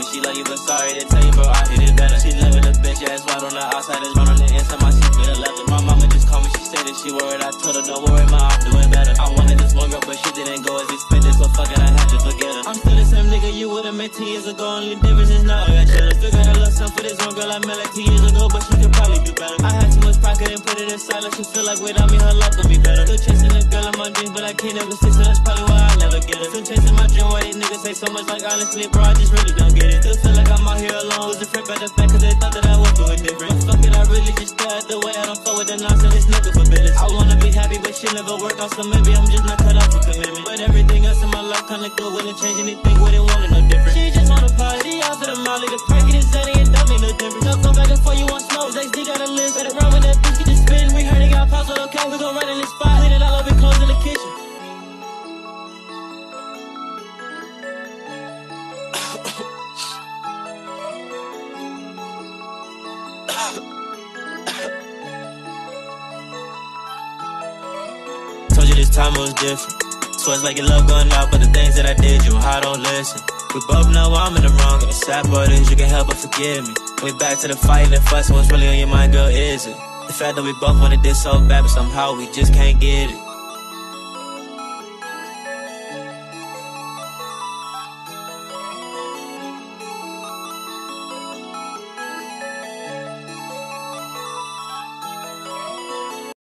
she love you, but sorry to tell you, bro, I hit it better. She living a bitch ass wide on the outside, is run on the inside, my shit feel left. My mama just called me, she said that she worried. I told her, don't worry, ma, I'm doing better. I wanted this one girl, but she didn't go as expected, so fuck it, I had to forget her. I'm still the same nigga you would've met 10 years ago, only difference is now I got cheddar. Still got a little something for this one girl I met like 2 years ago, but she could probably do better. I had too much pride, couldn't put it aside, like she feel like without me her life would be better. Still chasing a girl in my dreams, but I can't ever see, so that's probably why I never get her. Still chasing my dream, why these niggas say so much, like honestly, bro, I just really don't get it. Still feel like I'm out here alone, was a friend by the back, cause they thought that I would do it different. But fuck it, I really just stare at the way I don't fuck with the nonsense, this nigga for business. I wanna be happy, but shit never work out, so maybe I'm just not cut out for commitment. But everything else in my life kinda good, wouldn't change anything, wouldn't want it no different. She just wanna party, out for the molly, the Perky, the Xanny, it don't mean no different. Don't go back before you want smoke, XD got a list, let it run with that bitch, get the spin. We heard it got pops, but okay, we gon' run in this spot, clean it all up and close in the kitchen. Told you this time it was different. So it's like your love going out, but the things that I did, you and I don't listen. We both know I'm in the wrong, and the sad part is you can help but forgive me. We back to the fight and fuss, what's really on your mind, girl, is it? The fact that we both wanted this so bad, but somehow we just can't get it.